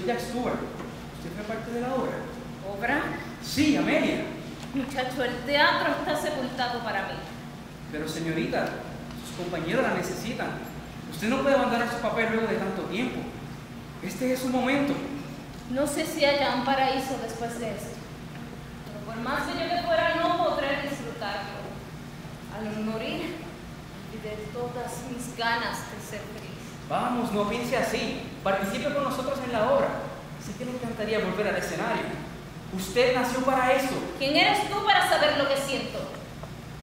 soy Jack Stewart. ¿Usted fue parte de la obra? ¿Obra? Sí, Amelia. Muchacho, el teatro está sepultado para mí. Pero señorita, sus compañeros la necesitan. Usted no puede abandonar su papel luego de tanto tiempo. Este es su momento. No sé si haya un paraíso después de esto. Pero por más bello que fuera, no podré disfrutarlo. Al morir, olvidé todas mis ganas de ser feliz. Vamos, no piense así. Participe con nosotros en la obra. Sé que le encantaría volver al escenario. Usted nació para eso. ¿Quién eres tú para saber lo que siento?